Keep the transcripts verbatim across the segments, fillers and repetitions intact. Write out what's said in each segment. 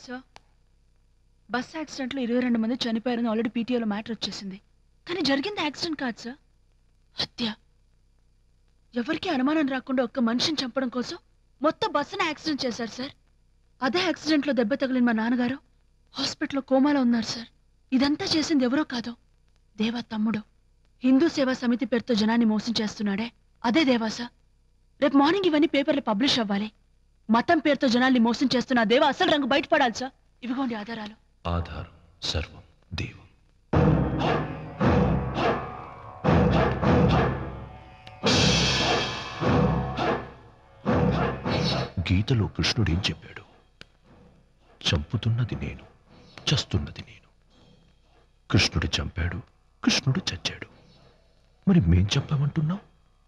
Sir bus యాక్సిడెంట్లో ఇరవై రెండు మంది చనిపోయారని ఆల్రెడీ పీటీఓలో మ్యాటర్ వచ్చేసింది. కానీ జరిగింది యాక్సిడెంట్ కాదు సార్, హత్య. ఎవరికి అనుమానం రాకుండా ఒక్క మనిషిని చంపడం కోసం మొత్తం బస్సును యాక్సిడెంట్ చేశారు సార్. అదే యాక్సిడెంట్లో దెబ్బ తగిలిన మా నాన్నగారు హాస్పిటల్లో కోమాలో ఉన్నారు సార్. ఇదంతా చేసింది ఎవరో కాదు, దేవా తమ్ముడు. హిందూ సేవా సమితి పేరుతో జనాన్ని మోసం చేస్తున్నాడే అదే దేవా సార్. రేపు మార్నింగ్ ఇవన్నీ పేపర్లో పబ్లిష్ అవ్వాలి. మతం పేరుతో జనాల్ని మోసం చేస్తున్న దేవా అసలు రంగు బయటపడాలి సార్. ఇవిగోండి ఆధారాలు. ఆధారం సర్వం దేవం. గీతలో కృష్ణుడేం చెప్పాడు? చంపుతున్నది నేను, చస్తున్నది నేను. కృష్ణుడు చంపాడు, కృష్ణుడు చచ్చాడు. మరి మేం చెప్పామంటున్నాం?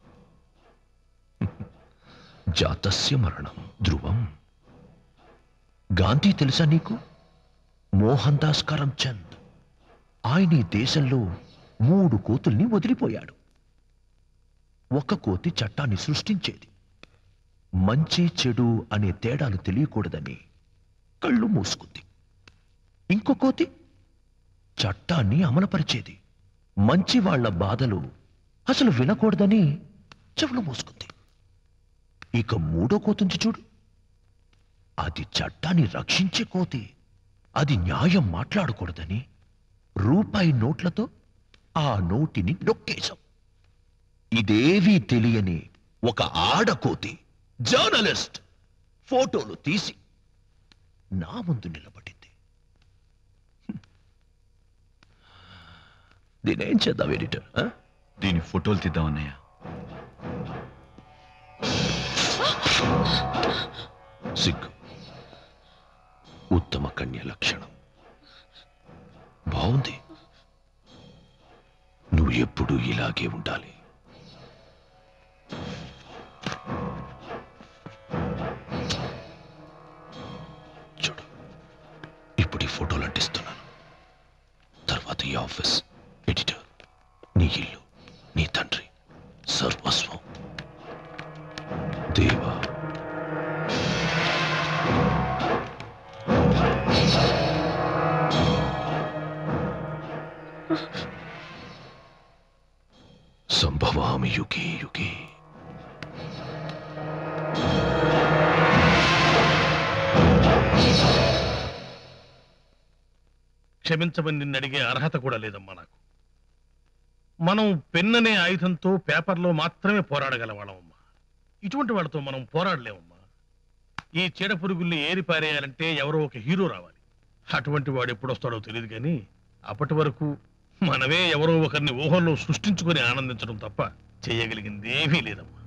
జాతస్య మరణం ధ్రువం. గాంధీ తెలుసా నీకు? మోహన్ దాస్ కరమ్చంద్. ఆయన ఈ దేశంలో మూడు కోతుల్ని వదిలిపోయాడు. ఒక కోతి చట్టాన్ని సృష్టించేది, మంచి చెడు అనే తేడాలు తెలియకూడదని కళ్ళు మూసుకుంది. ఇంకో కోతి చట్టాన్ని అమలుపరిచేది, మంచి వాళ్ల బాధలు అసలు వినకూడదని చెవులు మూసుకుంది. ఇక మూడో కోతుంచి చూడు, అది చట్టాన్ని రక్షించే కోతి. అది న్యాయం మాట్లాడకూడదని రూపాయి నోట్లతో ఆ నోటిని నొక్కేశాం. ఇదేవీ తెలియని ఒక ఆడకోతి జర్నలిస్ట్ ఫోటోలు తీసి నా ముందు నిలబడింది. దీనేం చేద్దాం ఎడిటర్? దీని ఫోటోలు తీద్దామన్నయ్య. సిగ్గు ఉత్తమ కన్య లక్షణం. బాగుంది. నువ్వు ఎప్పుడూ ఇలాగే ఉండాలి. చూడు, ఇప్పుడు ఈ ఫోటోలు అంటిస్తున్నాను. తర్వాత ఈ ఆఫీస్, ఎడిటర్, నీ ఇల్లు, నీ తండ్రి, సర్వస్వం. దేవా. సంభవామి యుగే యుగే. క్షమించమని నిన్ను అడిగే అర్హత కూడా లేదమ్మా నాకు. మనం పెన్ననే ఆయుధంతో పేపర్లో మాత్రమే పోరాడగలవాళ్ళమమ్మా. ఇటువంటి వాళ్ళతో మనం పోరాడలేమమ్మా. ఈ చీడ పురుగుల్ని ఏరి పారేయాలంటే ఎవరో ఒక హీరో రావాలి. అటువంటి వాడు ఎప్పుడొస్తాడో తెలియదు, కానీ అప్పటి వరకు మనమే ఎవరో ఒకరిని ఊహల్లో సృష్టించుకొని ఆనందించడం తప్ప చేయగలిగింది ఏమీ లేదమ్మా.